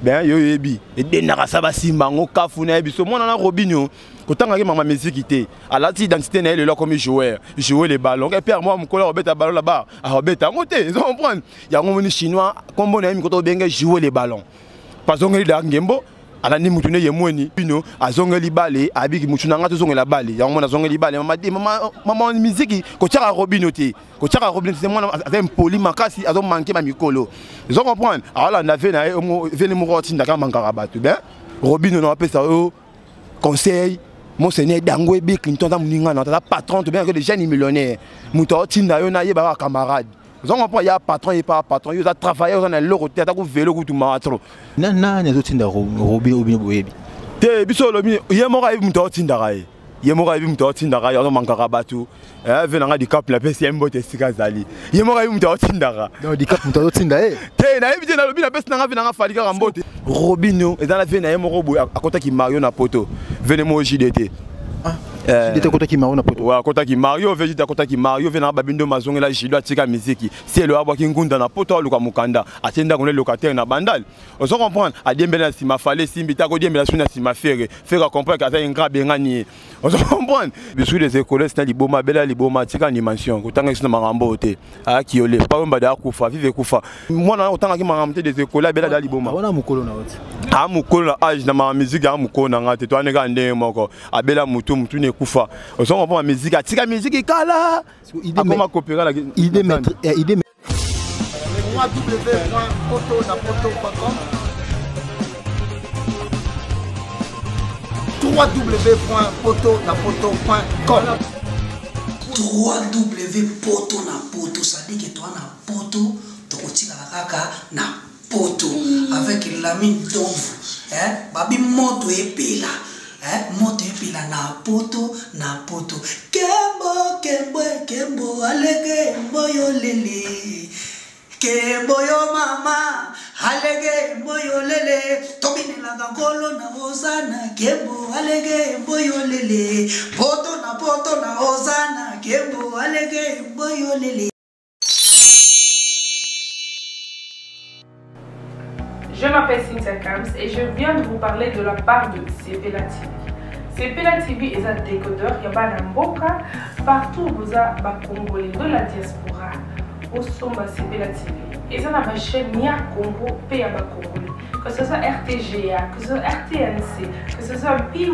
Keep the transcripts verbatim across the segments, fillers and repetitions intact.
ben yo yebi et denaka saba simbango kafuna biso mona na Robinho kotanga ke mama musique té à la identité na ele comme joueur jouer les ballons et père moi mukolo obeta ballon là-bas a obeta ngote ils comprendre ya ngomoni chinois kombo na yimi koto benga jouer les ballons parce que da ngembo ala ni mutune yemoni bino azongeli bale abiki mutuna ngata zongela bale ya ngomona zongeli bale mama mama mama musique ko tshaka Robinho té ko tshaka Robinho c'est moi avec poli makasi azo manquer ma mikolo ils comprendre ala na ve na veni mukoti ndaka mangaka batu ben Robinho na apesa o conseil mon seigneur Dango Bill Clinton ta muninga na ta patron to bien que les jeunes millionnaires muto tinda yo na ye ba camarade ils ont pas ya patron et pas patron ils ont travaillé on a le côté ta ko vélo ko tuma trop na na ne zo tinda Robi obi boyebi te biso lo mi ye mo ga muto tinda ga ye mo ga muto tinda ga yo mangaka batu eh venanga di cap la pesi mbote sika zali ye mo ga muto tinda ga donc di cap muto tinda eh te na yebi na lo bi na pesi na venanga falika ga mbote Robinho et dans la vie na ye mo go a kota ki Mario na poto venez moi J D T ah J D T kota ki Mario na poto ouais kota ki Mario veji ta kota ki Mario venanga babindo mazongela jilo atika musique c'est le abwa ki ngunda na poto luka mukanda atenda ko le locataire na bandal on se comprendre a diembe na sima fale simbi ta ko diembe na suna sima fere faire comprendre que ça ingrabe ngani on se comprendre bisu des écoles c'est liboma bela liboma tika animation kotanga sina marambo te a kiole pas on bada kufa vive kufa moi na otanga ki maramte des écoles bela da liboma on a mukolo na wote a mukolo na age na ma musique a mukolo na ngate to anega ndenge moko abela mutu mutu ne kufa on se comprendre musique atika musique kala akoma coopérer la idée maître idée w w w point poto na poto point com w w w point poto na poto point com w w w point poto na poto ça dit que toi na poto to kotika kaka na poto avec Lamine Ndonvu hein babi moto epela hein moto epela na poto na poto kembo kembo kembo alege mboyo lele kembo yo mama alege mboyo lele tobinela ngolo na hosana kembo alege mboyo lele poto na poto na hosana kembo alege mboyo lele. Je m'appelle Cynthia Kams et je viens de vous parler de la part de Sepela T V. Sepela T V est un décodeur qui a Mboka partout vous a Congolais de la diaspora au Somba Sepela T V. Et ça n'a pas chaîne ni à Congo, P à Congolais. Que ce soit R T G A, que ce soit R T N C, que ce soit P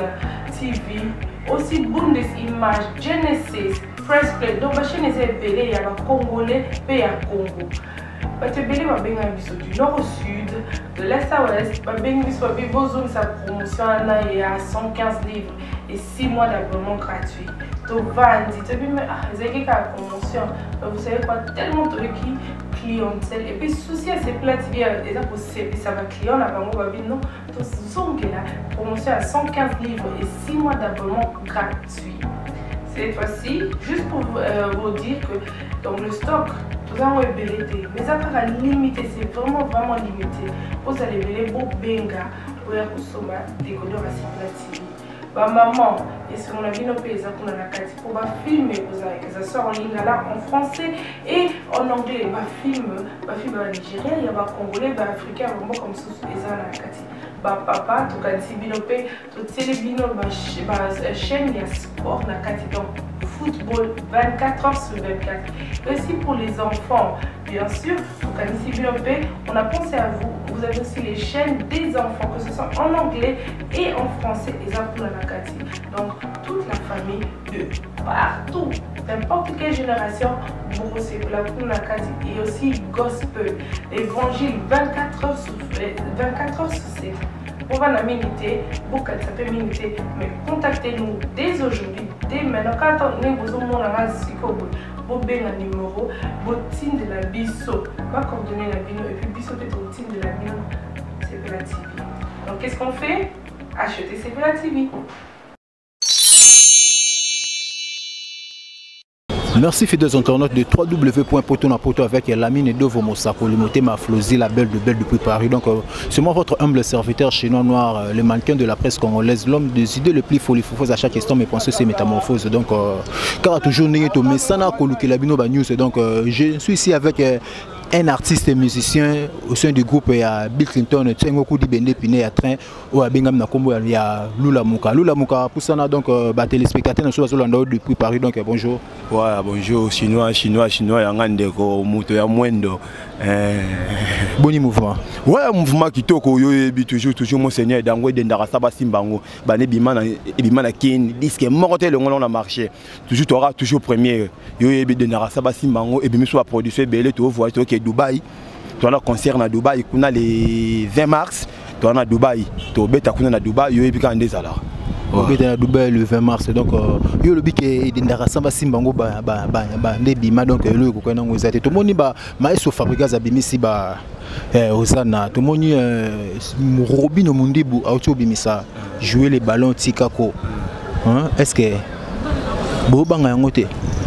un T V, aussi Bundes Images, Genesis, Press Play. Donc la chaîne est appelée à Congolais, P à Congo. Batebele va bien du nord au sud, de l'est à l'ouest, va bien besoin de sa promotion à cent quinze livres et six mois d'abonnement gratuit. Donc Vandi, tu as mais ah, vous avez la promotion, vous savez quoi, tellement de qui clientèle et puis souci à ces plats T V, et ça pour ça va client là, va moi non, donc son que la promotion à cent quinze livres et six mois d'abonnement gratuit. Cette fois-ci, juste pour euh, vous dire que dans le stock, tout ça est belleté, mais ça sera limité, c'est vraiment vraiment limité. Vous allez belleter beau benga pour consommer des décodeurs à Sepela T V. Bah maman, et ce qu'on a vu nos pays, on a la carte pour bah filmer, que ça sort en ligne là en français et en anglais. Bah film, bah film en Nigeria, il y a bah congolais, bah africain, vraiment comme ça, ils ont la carte. Bah papa, tout cas si binopé, tout télébino, bah chaîne, il y a sport la carte donc football vingt-quatre heures sur vingt-quatre. Aussi pour les enfants, bien sûr, donc à Nissi Binopé, on a pensé à vous. Vous avez aussi les chaînes des enfants, que ce soit en anglais et en français, et ça pour la Nakati. Donc toute la famille de partout, n'importe quelle génération, vous c'est pour la pour la Nakati et aussi gospel, évangile vingt-quatre heures sur vingt-quatre heures sur sept. On va la miniter, beaucoup ça peut miniter, mais contactez-nous dès aujourd'hui, dès maintenant. Quand on est besoin de la vous avez un numéro, vous avez de la biso, va coordonner la bino et puis biso peut être de la bino, Sepela T V. Donc qu'est-ce qu'on fait? Acheter Sepela T V. Merci fidèles internautes de w w w point poto na poto avec Lamine Ndonvu Mosako, le moté Maflozi, la belle de belle depuis Paris. Donc euh, c'est moi votre humble serviteur chinois noir, euh, le mannequin de la presse congolaise, l'homme des idées le plus folifoufous à chaque instant, mes pensées c'est métamorphose. Donc euh, car toujours n'est to mais ça n'a que la bino ba news. Donc euh, je suis ici avec euh, un artiste et musicien au sein du groupe, il y a Bill Clinton, tu sais, beaucoup de Bende Piné, à train, ou à Bengam Nakombo, il y a Lula Mouka. Lula Mouka, pour ça, donc, bah, téléspectateurs, nous sommes depuis Paris, donc bonjour. Ouais, bonjour, chinois, chinois, chinois, il y a un déco, mouto, il y a moins de. Bon mouvement. Ouais, mouvement qui toko, yo, toujours, toujours, mon seigneur, dans le Dendara Saba Simbango, Bané Bimana, Bimana Kin, disque mortel, on a marché. Toujours, tu auras toujours premier. Yo, Dendara Saba Simbango, et bien, soit produit, belé, tu vois, tu es Dubaï. Tu as un concert à Dubaï, tu as le vingt mars, tu as à Dubaï, tu as à Dubaï, tu as un des alors. Tu as à Dubaï le vingt mars, donc yo le bic est Dendara Saba Simbango, bah, bah, bah, bah, des bima, donc le coconut, vous êtes tout le monde, bah, maïs fabrikas abimisi, bah, Osana, tout le monde, Robin Mundibu, Auto Bimisa, jouer les ballons Tikako. Est-ce que Bobanga Ngote?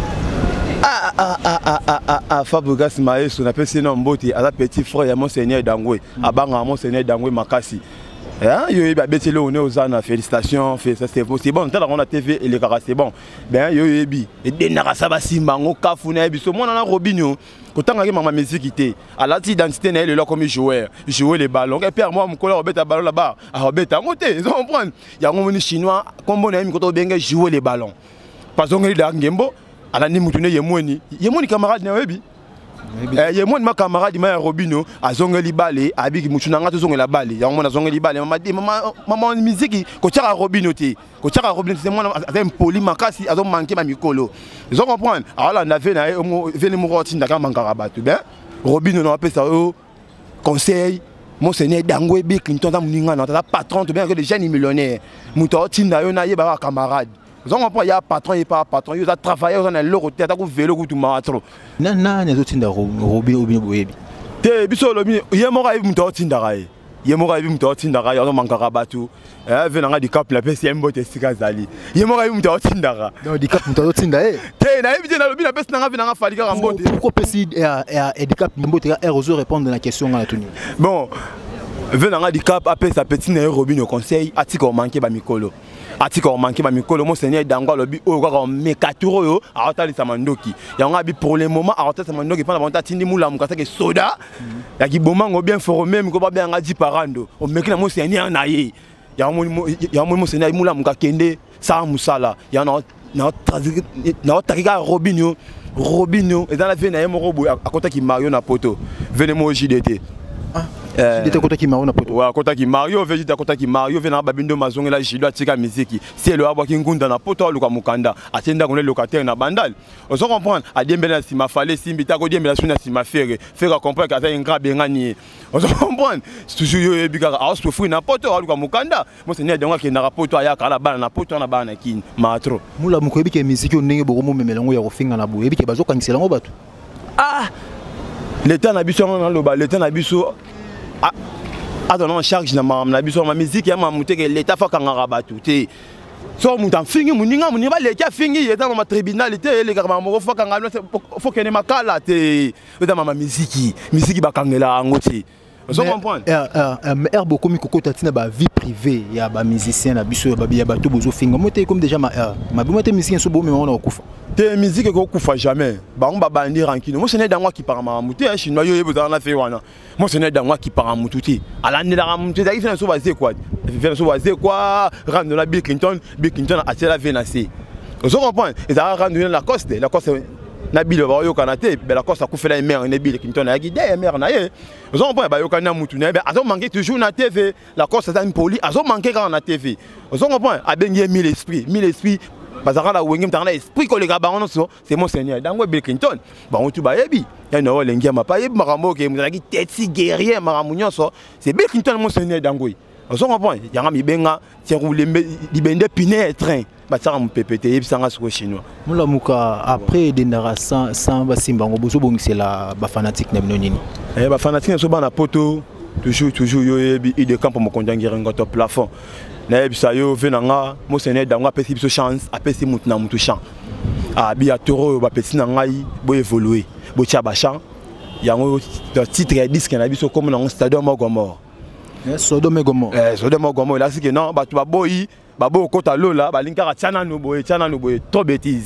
Ah ah ah ah ah ah ah Fabrikas Maïs, on appelle ce nom beauté, à la petite frère, il y a mon seigneur Dangwe, à Banga, mon seigneur Dangwe Makasi. Hein, yo yi ba betele on est aux ana félicitations fait ça c'est bon tant on a T V et les caras c'est bon ben yo yebi et denara saba simbango kafuna biso moi na Robinho kotanga ke mama musiqueité à la identité na le comme joueur jouer les ballons et puis moi mon collègue obeta ballon là-bas à obeta ngote ils comprendre ya ngomoni chinois kombo na mi koto benga jouer les ballons parce que ngeli da ngembo ala ni mutune yemoni yemoni camarade na webi il y a mon camarade ma Robinho a zongeli balé abiki mutunanga to zongela balé ya mona zongeli balé mama di mama mama musique ko tchaka Robinho te ko tchaka Robinho c'est moi avec poli makasi azo manquer ma mikolo ils ont comprendre alors on avait na venu mo roti ndaka mangara batu ben Robinho no appelle ça conseil mon seigneur Dangwe Bill Clinton ta muninga na ta patron to bien que des jeunes millionnaires muto tinda yo na yeba camarade. Ils ont compris, il y a patron, il y a pas patron, ils ont travaillé, ils ont le côté, ils ont vélo, ils ont tout. Non, non, ils ont tinda Robin ou bien Boyebi. Té, biso lobi, il y a mora ibi muto tinda rai. Il y a mora ibi muto tinda rai, ils ont mangara batu. Eh, venanga di cap la P C M bote sika zali. Il y a mora ibi muto tinda rai. Non, di cap muto tinda eh. Té, na ibi na lobi na pesi nanga venanga fali ka rambote. Pourquoi pesi et di cap mbote ka oser répondre à la question à tout. Bon, venanga di cap après sa petite na Robinho conseil, atiko manqué ba mikolo. Atika o manqué ma mikolo mon seigneur Dangwa lobi o ko mekaturo yo a otali samandoki ya nga bi pour le moment a otali samandoki pendant bonta tindi mula mukasa ke soda ya ki bomango bien formé mi ko ba bien nga di parando o mekina mon seigneur na ye ya mon ya mon seigneur mula muka kende sa musala ya na na na otakika Robinho Robinho et dans la vie na yemo robo a kota ki Mario na poto venez moi J D T. Il était content qui Mario na poto. Ouais, content qui Mario, veut dire content qui Mario, vient na babindo mazonga la jido atika musique. C'est le abo ki ngunda na poto luka mukanda. Atenda ko le locataire na bandal. On se comprendre. A diembela si ma fallait si mbita ko diembela suna si ma faire. Faire comprendre que ça un grand bengani. On se comprendre. Toujours yo bika a se fou na poto luka mukanda. Moi seigneur donc ki na poto ya kala bana na poto na bana kin. Matro. Mula mukoyebi ke musique ndenge boko mo memelango ya kofinga na boyebi ke bazo kanisela ngo batu. Ah. L'état na biso na loba, l'état na biso ah, attends, non, charge na ma ma musique, ya ma mouté que l'état faut qu'on rabatu. Té, so moutan fingi muninga muniba l'état fingi, l'état ma tribunal, té les gars ma faut qu'on rabatu, faut que ne makala té, l'état ma musique, musique ba kangela ngoti. Vous comprenez? Mais er beaucoup mi koko tatina ba vie privée, ya ba musicien na biso ba ya ba to bozo finga. Moi té comme déjà ma ma bi moi té musicien so bo mais on a okufa. Té musique ko kufa jamais. Ba on ba bandi rankino. Moi c'est né dans moi qui parle ma mouté chinois yo yebo na fait wana. Moi c'est né dans moi qui parle moututi. Ala ne la mouté da ifena so baze quoi. Ifena so baze quoi? Rendre la Bill Clinton, Bill Clinton a tiré la venacé. Vous comprenez? Et ça rendre la Coste, la Coste Nabil ba yo kanate, be la Coste a kufela mère ne Bill Clinton a guidé mère na ye. Vous comprenez? Ba yo kana mutu ne be azo manquer toujours na T V, la Coste a une poli, azo manquer quand na T V. Vous comprenez? A bengi mille esprits, mille esprits. Parce que la wengim tanga esprit ko le gars ba on so, c'est mon seigneur Dangwe Bill Clinton. Ba on tu ba yebi. Ya no lengi ma pa yebi makambo ke muzaki teti guerrier maramunyo so, c'est Bill Clinton mon seigneur Dangwe. Vous comprenez? Yanga mi benga, c'est rouler libende piné train. Ba tsara mu pépété yebi sanga so chinois. Mula muka après Dendara sans sans ba simbango bozo bongisela ba fanatique na bino nini. Eh ba fanatique so ba na poto toujours toujours yo yebi i de camp mo kondangira ngoto plafond. Na yebi sa yo venanga mo seigneur Dangwa pesi biso chance apesi mutu na mutu champ. Ah bi ya toro ba pesi na ngai bo évoluer. Bo tia ba champ. Yango le titre disque na biso comme na stadium Gomor. Eh Sodome Gomor. Eh Sodome Gomor là c'est que non ba tu ba boyi ba bo kota lola ba linka tiana no boye tiana no boye trop bêtise.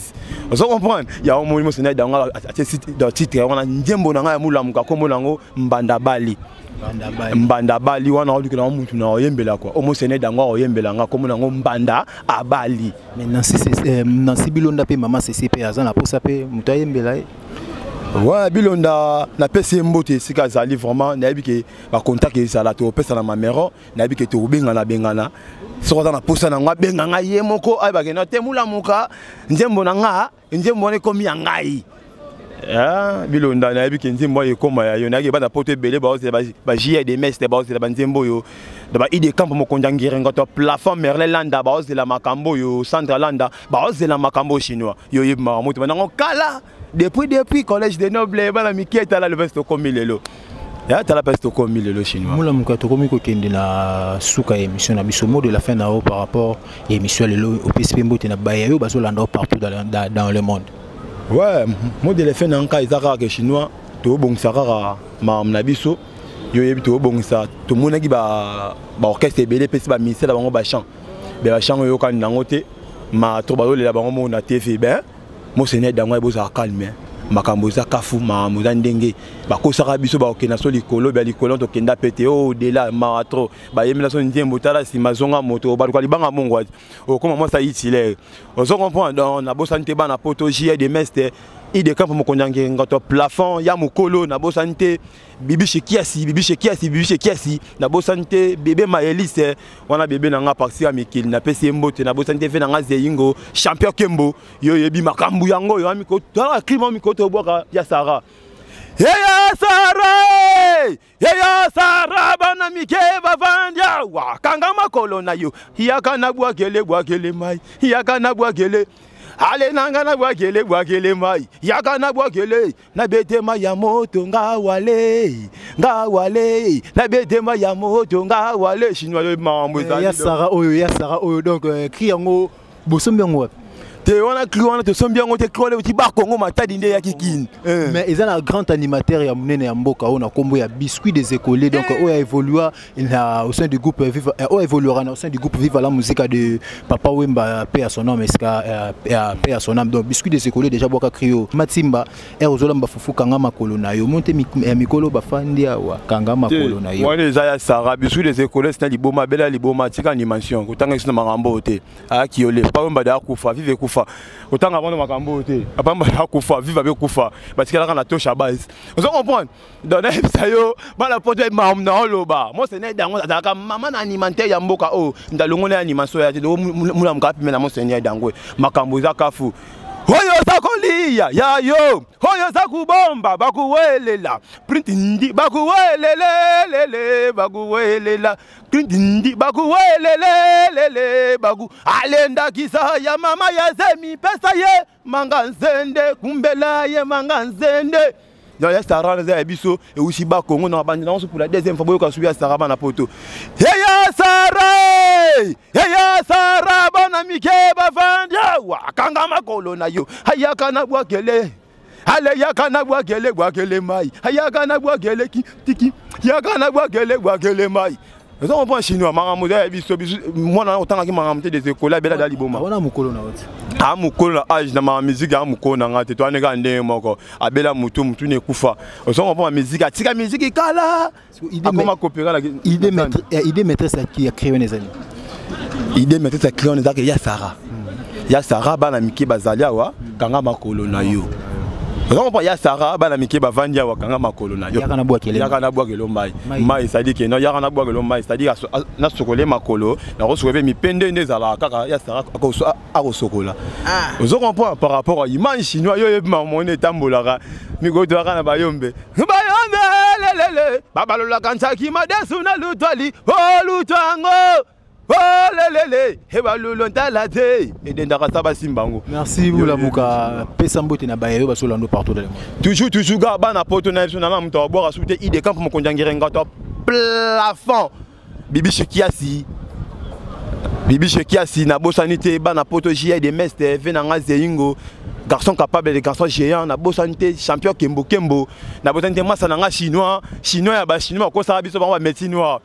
Vous comprenez? Il y a un moment où dans titre on a ndembo na nga mulamuka ko molango mbanda bali. Mbanda bali wana odi na mutu na oyembela kwa. Omo sene dangwa oyembela nga ko molango mbanda abali. Mais Nancy Nancy Bilonda pe maman C C P azana pour ça pe mutu oyembela. Ouais, Bilonda na pesi mbote sika zali vraiment na yebike ba contact ezala to pesa na mamero na yebike to bengana bengana sokoza na posa na ngwa benganga ye moko ay ba kena te mulamuka nzembo na nga nzembo ne komi ngai ah Bilonda na yebike nzembo ye koma ya yo na ke ba na poto belé ba ba J D M S ba ba nzembo yo da ba ide camp mo konjangire ngoto plafond Merlin Landa ba ozela makambo yo Sandra Landa ba ozela makambo chinois yo yeba moto na ngokala. Depuis depuis collège de noble bana miketa la le veste comme lelo. Ya ta la veste comme lelo chinois. Mula mukato komi ko kende na suka émission na biso mot de la fin na haut par rapport à émission lelo au P S P mbote na baya yo bazo landa partout dans, dans dans le monde. Ouais, mot de la fin na nka izaka ke chinois to bongisa kaka ma na biso yo yebi to bongisa to mona ki ba ba orchestre belé pesi ba ministère bango ba chant. Be ba chant yo kan nangote ma to ba le la bango mo na T V ben. Mo sene dangwa boza calme makambo za kafu makambo za ndenge bakosaka biso ba okena so likolo ba likolo to kenda pete o de la maratro ba yemela so ndembo tala si mazonga moto ba kwa libanga mongwa o koma mo sa itile ozo comprendre dans na bosante ba na poto J D M S il de camp mo konyange ngoto plafond ya mukolo na bosante bibi shekiasi bibi shekiasi bibi shekiasi na bosante bébé maelise wana bébé na nga parti ya mikili na pesi mbote na bosante fe na nga zeyingo champion kembo yo yebi makambu yango yo amiko tala klima miko to boka ya Sara ya Sara ya Sara bana mike bavandia wa kanga makolo na yo yaka na bwa gele bwa gele mai yaka na bwa gele ale nanga na bwa gele bwa gele mai yaka na bwa gele na betema ya moto nga wale nga wale na betema ya moto nga wale chinois yo mambo za ya Sara oyo ya Sara oyo donc cri yango bosombi yango te wana cri wana te sombi yango te cri ti ba Congo matadi nde ya kikini mais ils ont un grand animateur ya munene ya mboka on a combo ya biscuit des écoles donc on a évolué au sein du groupe Viva on évoluera au sein du groupe Viva la musique de Papa Wemba paix à son nom eska paix à son âme donc biscuit des écoles déjà boka crio Matimba et ozolamba fufu kanga makolo na yo monte mikolo bafandi wa kanga makolo na yo moi les aya Sara biscuit des écoles c'est liboma bela liboma tika animation kotanga sina makambo te aki ole pa Wemba da kufa vive kufa kotanga bono makambo te apamba da kufa vive avec kufa batika la na tosha base vous comprenez dans ça yo bala poto mam na loba moi c'est né dango ataka maman alimentaire ya mboka o ndalongo na animation ya do mula mkapi mena mo senya dango makambo za kafu hoyo sakolia ya yo hoyo sakubomba bakuwelela print ndi bakuwelelelele bakuwelela print ndi bakuwelelelele baku alenda kisa ya mama ya zemi pesa ye manganzende kumbela ye manganzende dans les Sara les abisso et aussi bas Congo dans bande pour la deuxième fois boyo ka subi Sara bana poto ya Sara ya Sara bana mike bavandia wa kanga makolo na yo hayaka na bwakele ale yaka na bwakele bwakele mai hayaka na bwakele tiki yaka na bwakele bwakele mai. Nous avons un chinois, moi on a des écoles là, bela liboma. On a mukolo na wote. Ah mukolo na âge na ma musique a mukolo na ngate to anega ndenge moko. Abela mutu mutu ne kufa. Nous avons ma musique, tika musique kala. Akoma coopérer la idée maître idée maîtresse qui a créé les années. Idée maîtresse qui a créé les années ya Sara. Ya Sara bana miki bazalia wa kanga makolo na yo. Non pas ya Sara bana miki bavandia wa kanga makolo na yo. Yaka na bwakele. Yaka na bwakele mai. Mai ça dit que non yaka na bwakele mai, c'est-à-dire na sokole makolo, na recevoir mi pende ndezala kaka ya Sara ko a sokola. Vous comprenez par rapport à image chinois yo ma monnaie tambolaka. Mi go doaka na bayombe. Bayombe lelele. Babalola kansa ki madesu na lutwali. Oh lutwango. Oh lelele, hebalulu ntalate et dendaka saba simbango. Merci vous la muka pesa mbote na bayo basolando partout dans le monde. Toujours toujours ga bana poto na biso na ma muto boka souté ide camp mo konjangire ngato plafond. Bibi shekiasi. Bibi shekiasi na bosanité bana poto J D M S ve na nga zeyingo. Garçon capable de garçon géant na bosanité champion kembo kembo na bosanité masa na nga chinois chinois ya ba chinois ko sa biso ba médecine noire.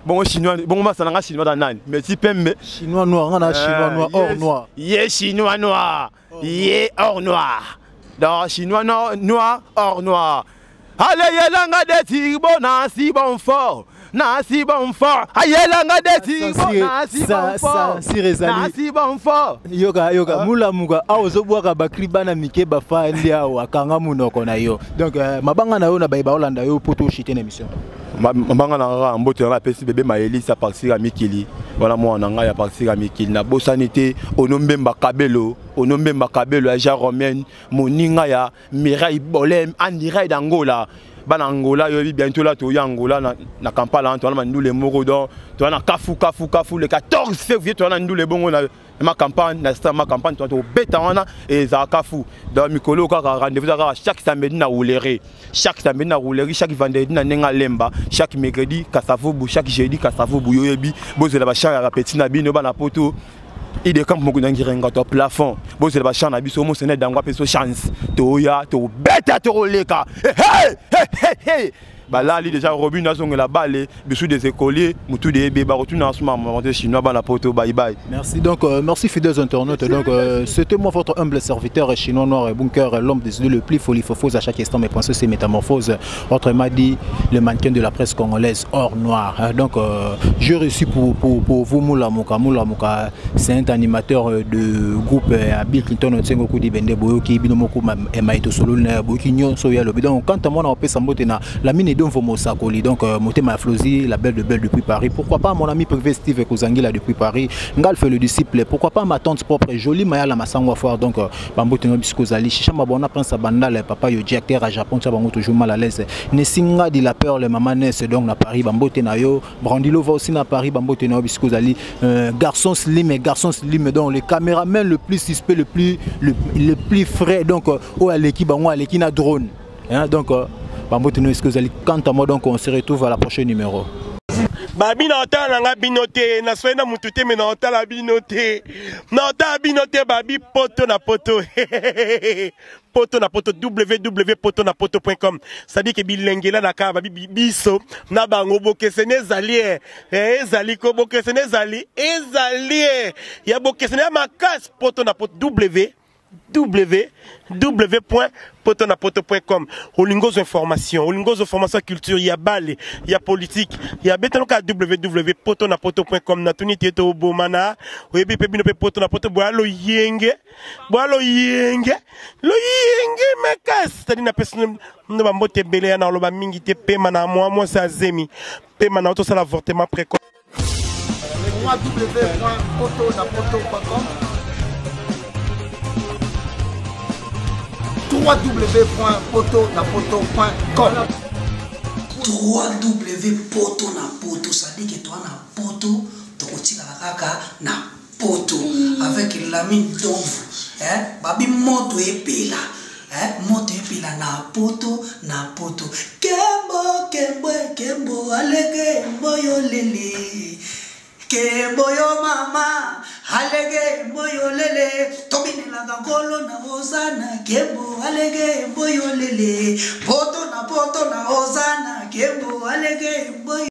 bon chinois bon ma ça chinois dans nani mais si pembe chinois noir on a chinois noir or noir yé chinois noir yé or noir dans chinois noir or noir allez yelanga de tibo na si bon fort na si bon fort ayelanga de tibo na si bon fort na si bon fort yoga yoga mula muga awozobwaka bakriba na mike bafa ndia wakanga munoko na yo donc mabanga na yo na baiba Hollanda yo poto chiter na émission mabanga na nga mbote na pesi bébé maeli sa partir à mikili voilà moi na nga ya partir à mikili na bosanité onombe mbakabelo onombe mbakabelo ya Jean Romain moninga ya Mirai Bolem Andirai d'Angola bana Angola yo bientôt là to ya Angola na na Kampala to na ndule moko don to na kafu kafu kafu le quatorze février to na ndule bongo na ma campagne na sta ma campagne to beta wana et za kafu dans mikolo ka rendez-vous à chaque samedi na roulerie chaque samedi na roulerie chaque vendredi na nenga lemba chaque mercredi kasavubu chaque jeudi kasavubu yo yebi bozela ba chara petit na bino bana poto il est comme beaucoup d'engirenga to plafond bozela ba chara na biso mo sene dangwa peso chance to ya to beta to leka hey hey hey bah là il déjà Robin a son la balle bisous des écoliers mutu des bébés retourne en ce moment chinois dans la poto bye bye. Merci donc euh, merci fidèles internautes donc euh, c'était moi votre humble serviteur chinois noir et bunker l'homme des idées le plus folifofose à chaque instant mes pensées c'est métamorphose autrement dit le mannequin de la presse congolaise or noir hein, donc euh, j'ai reçu pour, pour, pour vous Moula Mouka Moula Mouka c'est un animateur de groupe à Bill Clinton Otsengo Kudi Bende Boyoki Binomoku Maito Solo Boyoki Nyon Soya Lobi donc quand moi on peut s'embêter na la mine donc Mosakoli donc euh, Motema Flozi la belle de belle depuis Paris pourquoi pas mon ami privé Steve Kozangi là depuis Paris Ngal fait le disciple pourquoi pas ma tante propre jolie Maya la Masangwa foire donc euh, Bamboteno Biskozali Chicha Mabona Prince Abanda le papa yo directeur à Japon ça bango toujours mal à l'aise Nesinga dit la peur le maman Ness donc na Paris Bambotena yo Brandilo va aussi na Paris Bamboteno Biskozali euh, garçon slim et garçon slim donc le caméraman le plus suspect le plus le, le plus frais donc au euh, l'équipe bango à l'équipe na drone hein, donc euh, quant à moi donc on se retrouve à la prochaine numéro. Babi na otala nga binote na soena mutute me na otala binote na otala binote babi poto na poto poto na poto w w w point poto na poto point com ça dit que bilengela na ka babi biso na bango bokesene ezali eh ezali ko bokesene ezali ezali ya bokesene makas poto na poto w w w point poto na poto point com Olingos information Olingos information culture ya bale ya politique ya betano ka w w w point poto na poto point com na tuni tieto bomana oyebi pe bino pe poto na poto boalo yenge boalo yenge lo yenge mekas tadi na personne no ba mbote bele na loba mingi te pe mana moi moi sa zemi pe mana to sala avortement précoce w w w point poto na poto point com w w w point poto na poto point com w w w point poto na poto ça dit que toi na poto tokotika kaka na poto avec la mine d'ombre hein babi moto epela hein moto epela na poto na poto kembo kembo kembo alege boyo lele kembo yo mama alege boyo lele tobine la gangolo na ozana kembo alege boyo lele poto na poto na ozana kembo alege boyo